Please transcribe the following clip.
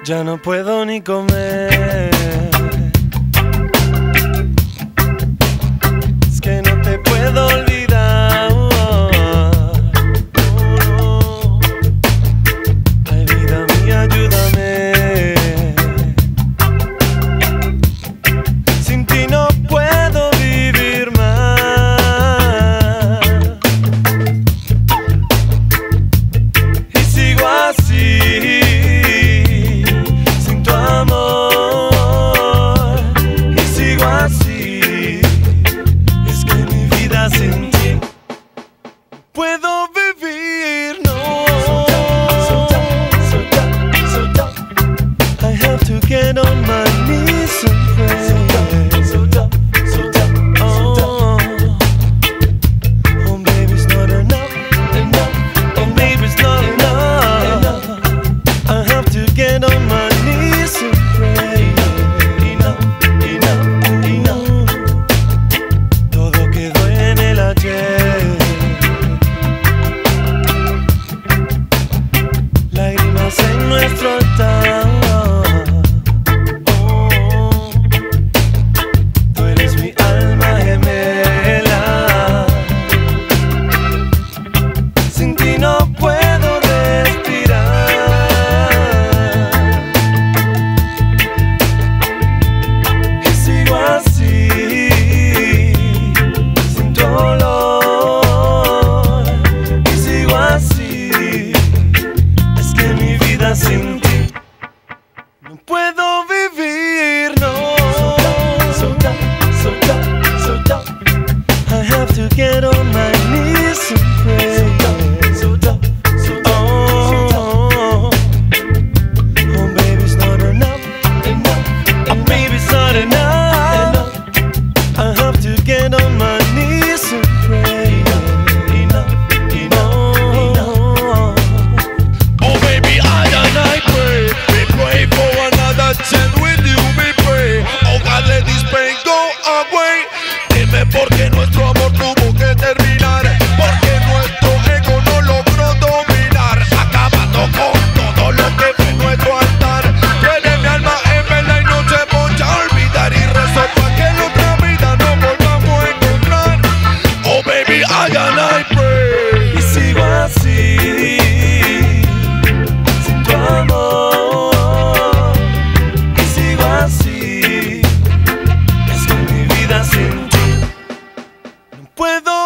Ya no puedo ni comer. Es que no te puedo olvidar. Ay, vida mía, ayúdame. Sin ti no puedo vivir más. Y sigo así. Sin ti puedo vivir, no. I have to get on my knees and pray. Oh, baby, it's not enough. Oh, baby, it's not enough. I have to get on my knees and pray. Lágrimas en nuestro altar. Tú eres mi alma gemela. Sin ti no puedo respirar. Y sigo así, sin tu olor. Y sigo así. Sin ti no puedo vivir, no. I have to get on my knees and pray. Oh, baby, it's not enough. Oh, baby, it's not enough. I have to get on my knees and pray. Porque nuestro amor tuvo que terminar, porque nuestro ego no logró dominar, acabando con todo lo que fue nuestro altar. Tiene mi alma en vela y no se voy a olvidar, y rezo para que en otra vida nos volvamos a encontrar. Oh baby, I and I pray. Y sigo así, sin tu amor. Y sigo así, es que mi vida sin ti puedo